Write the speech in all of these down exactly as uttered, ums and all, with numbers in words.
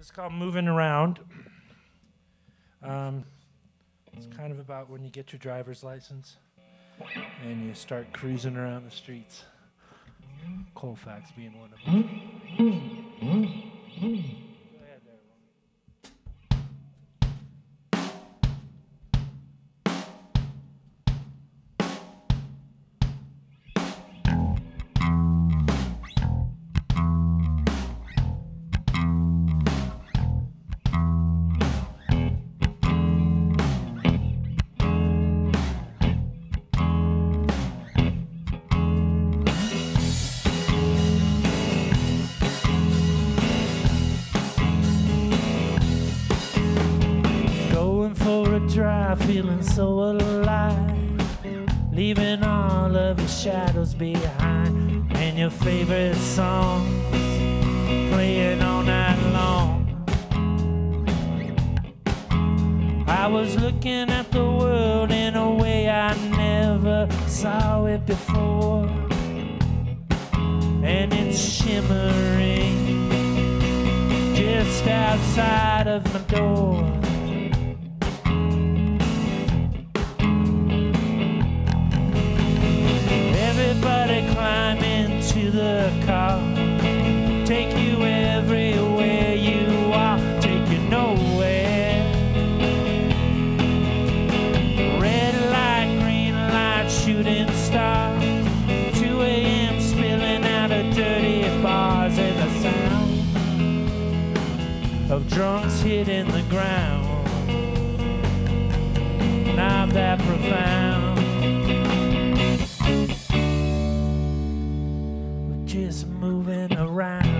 This is called Moving Around. Um, it's kind of about when you get your driver's license and you start cruising around the streets. Colfax being one of them. Go ahead there, feeling so alive, leaving all of your shadows behind, and your favorite songs playing all night long. I was looking at the world in a way I never saw it before, and it's shimmering just outside of my door. Everybody climb into the car, take you everywhere you are, take you nowhere. Red light, green light, shooting star, two A M spilling out of dirty bars, and the sound of drunks hitting the ground, not that profound. Just moving around.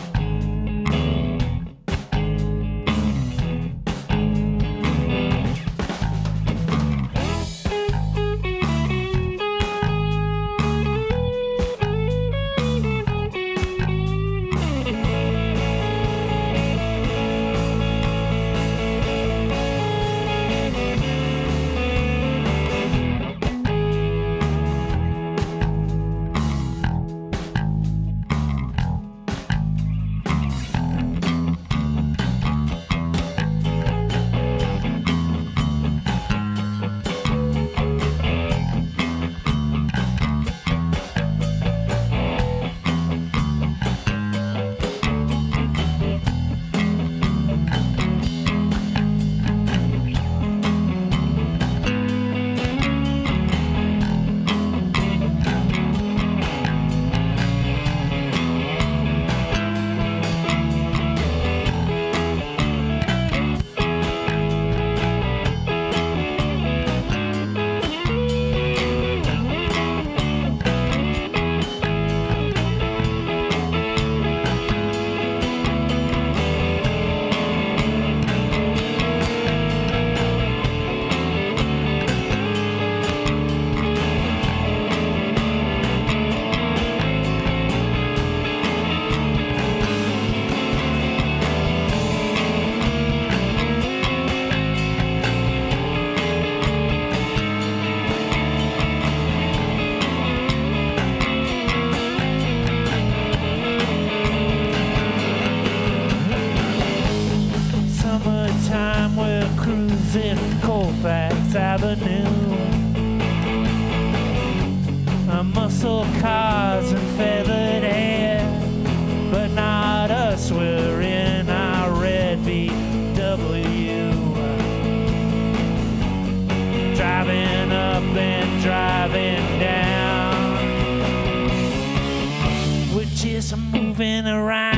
Colfax Avenue, uh, muscle cars and feathered hair, but not us, we're in our red V W, driving up and driving down, we're just moving around.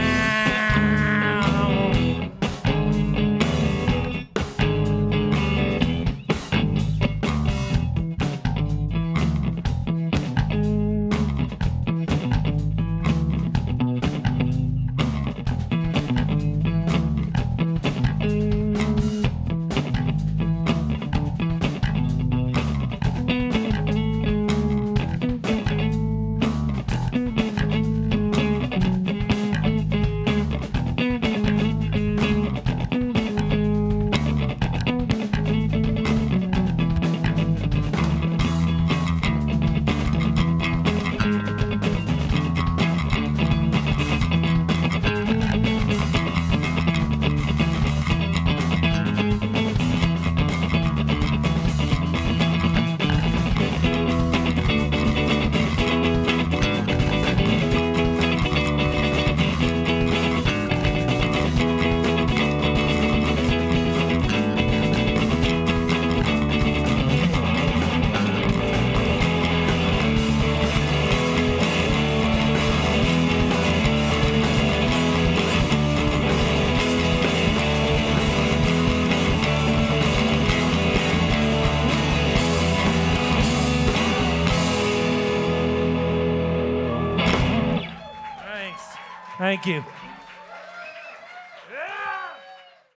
Thank you.